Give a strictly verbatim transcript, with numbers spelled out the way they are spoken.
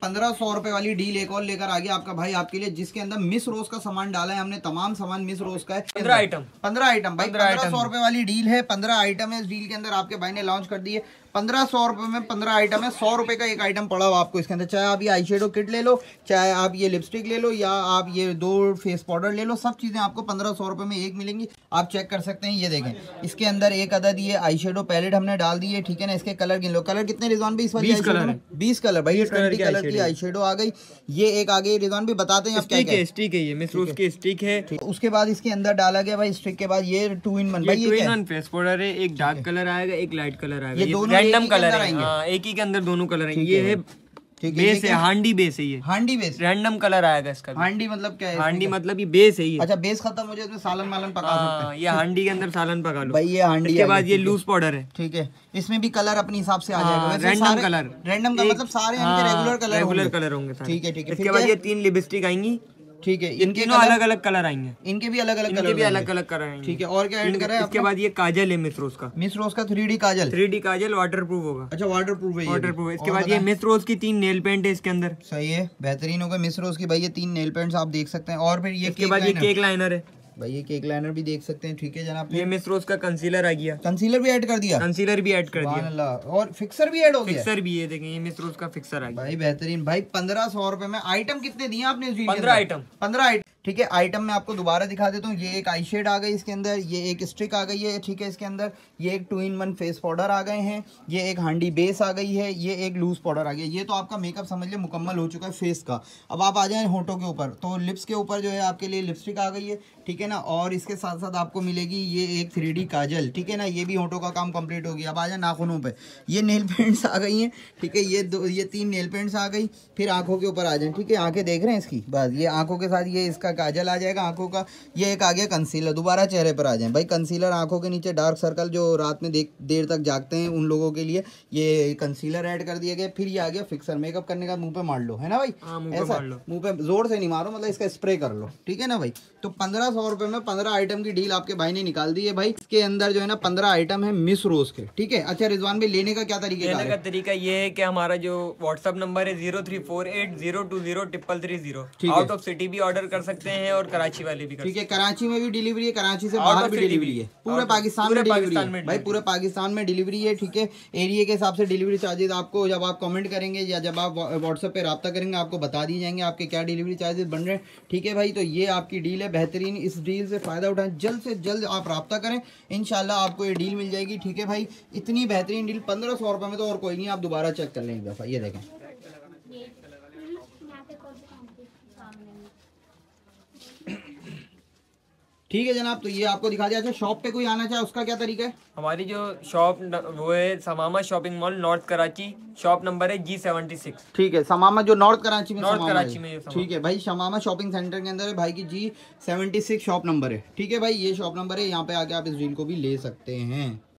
पंद्रह सौ रुपए वाली डील एक और लेकर आ गया आपका भाई आपके लिए, जिसके अंदर मिस रोज का सामान डाला है हमने, तमाम सामान मिस रोज का है। पंद्रह आइटम पंद्रह आइटम भाई पंद्रह सौ रुपए वाली डील है, पंद्रह आइटम है इस डील के अंदर आपके भाई ने लॉन्च कर दी है। पंद्रह सौ रुपए में पंद्रह आइटम है, सौ रुपए का एक आइटम पड़ा हुआ आपको इसके अंदर। चाहे आप ये आई शेडो किट ले लो, चाहे आप ये लिपस्टिक ले लो, या आप ये दो फेस पाउडर ले लो, सब चीजें आपको पंद्रह सौ रुपए में एक मिलेंगी। आप चेक कर सकते हैं, ये देखें इसके अंदर एक अदद ये आई शेडो पैलेट हमने डाल दी है, ठीक है ना। इसके कलर गिन लो, कलर कितने रिजवान भी इस वाली कलर में? बीस कलर भाई, ये ट्वेंटी कलर की आई शेडो आ गई। ये एक आ गई, रिजवान भी बताते हैं स्टिक है, स्टिक है, ये मिस रोज की स्टिक है। उसके बाद इसके अंदर डाला गया भाई स्टिक के बाद ये टू इन वन, ये two in one face powder है। एक डार्क कलर आएगा, एक लाइट कलर आएगा, ये रैंडम कलर है, हाँ, एक ही के अंदर दोनों कलर आएंगे। ये है बेस है, हांडी बेस है, ये हांडी बेस, रैंडम कलर आएगा इसका। हांडी मतलब क्या है? हांडी मतलब ये बेस है ये। अच्छा, बेस खत्म हो जाए इसमें सालन मालन पका सकते हैं। ये हांडी के अंदर सालन पका लो भाई, ये हांडी। इसके बाद ये लूज पाउडर है, ठीक है, इसमें भी कलर अपने हिसाब से आ जाएगा, रैंडम कलर, रैंडम का मतलब सारे इनके रेगुलर कलर रेगुलर कलर होंगे, ठीक है ठीक है। इसके बाद ये तीन लिपस्टिक आएंगी, ठीक है, इनके अलग अलग कलर आएंगे, इनके भी अलग अलग इनके कलर भी अलग अलग कलर आएंगे, ठीक है। और क्या ऐड करें? इसके बाद ये काजल है मिस रोज का, मिस रोज का three D kajal, three D kajal waterproof होगा। अच्छा, वाटर प्रूफ है, वाटर प्रूफ है। इसके बाद ये मिस रोज की तीन नेल पेंट है इसके अंदर, सही है, बेहतरीन होगा मिस रोज की भाई। ये तीन नेल पेंट्स आप देख सकते हैं। और फिर ये इसके बाद ये केक लाइनर है भाई, ये केक लाइनर भी देख सकते हैं, ठीक है जनाब। ये मिस रोज का कंसीलर आ गया, कंसीलर भी ऐड कर दिया, कंसीलर भी ऐड कर दिया, और फिक्सर भी ऐड हो गया। फिक्सर भी है, देखें ये मिस रोज का फिक्सर आ गया भाई, बेहतरीन भाई। पंद्रह सौ रुपए में आइटम कितने दिए आपने? पंद्रह आइटम, पंद्रह आइटम, ठीक है। आइटम में आपको दोबारा दिखा देता हूँ। ये एक आई शेड आ गई इसके अंदर, ये एक स्टिक आ गई है, ठीक है, इसके अंदर ये एक two in one face powder आ गए हैं, ये एक हांडी बेस आ गई है, ये एक लूज पाउडर आ गया। ये तो आपका मेकअप समझ लिया मुकम्मल हो चुका है फेस का। अब आप आ जाएं होठों के ऊपर, तो लिप्स के ऊपर जो है आपके लिए लिपस्टिक आ गई है, ठीक है ना। और इसके साथ साथ आपको मिलेगी ये एक थ्री डी काजल, ठीक है ना। ये भी होठों का काम कंप्लीट हो गया। अब आ जाए नाखूनों पे, ये नेल पेंट्स आ गई हैं, ठीक है, ये दो ये तीन नेल पेंट्स आ गई। फिर आंखों के ऊपर आ जाए, ठीक है, आंखें देख रहे हैं इसकी, बस ये आंखों के साथ ये इसका काजल आ जाएगा आंखों का। ये एक आ गया कंसीलर। दोबारा चेहरे पर आ जाए भाई, कंसीलर आंखों के नीचे डार्क सर्कल जो रात में देख देर तक जागते हैं उन लोगों के लिए ये कंसीलर ऐड कर दिया गया। फिर ये आ गया फिक्सर, मेकअप करने का मुंह पे मार लो, है ना भाई, ऐसा मुंह पे जोर से नहीं मारो, मतलब इसका स्प्रे कर लो, ठीक है ना भाई। तो पंद्रह सौ रुपए में पंद्रह आइटम की डील आपके भाई ने निकाल दी है भाई। इसके अंदर जो है ना पंद्रह आइटम है मिस रोज के, ठीक है। अच्छा रिजवान भाई, लेने का क्या तरीका है? लेने का तरीका ये है कि हमारा जो व्हाट्सअप नंबर है zero three four eight zero two zero triple three zero, out of city भी ऑर्डर कर सकते हैं और कराची वाले भी, ठीक है। कराची में भी डिलीवरी है, कराची से बाहर भी डिलीवरी है, पूरे पाकिस्तान में डिलीवरी है भाई, पूरे पाकिस्तान में डिलीवरी है, ठीक है। एरिया के हिसाब से डिलीवरी चार्जेस आपको जब आप कमेंट करेंगे या जब आप व्हाट्सएप पे रब्ता करेंगे आपको बता दिए जाएंगे आपके क्या डिलीवरी चार्जेस बन रहे हैं, ठीक है भाई। तो ये आपकी डील है बेहतरीन, इस डील से फ़ायदा उठाएं, जल्द से जल्द आप रब्ता करें, इंशाल्लाह आपको ये डील मिल जाएगी, ठीक है भाई। इतनी बेहतरीन डील पंद्रह सौ रुपये में तो और कोई नहीं, आप दोबारा चेक कर लें एक दफ़ा, ये देखें। ठीक है जनाब, तो ये आपको दिखा दिया। अच्छा, शॉप पे कोई आना चाहे उसका क्या तरीका है? हमारी जो शॉप वो है Samama shopping mall, north Karachi, shop number है जी सेवेंटी सिक्स, ठीक है। समामा जो नॉर्थ कराची में, नॉर्थ कराची में, ठीक है भाई। समामा शॉपिंग सेंटर के अंदर है भाई की G seventy six shop number है, ठीक है भाई, ये शॉप नंबर है। यहाँ पे आके आप इस डील को भी ले सकते हैं।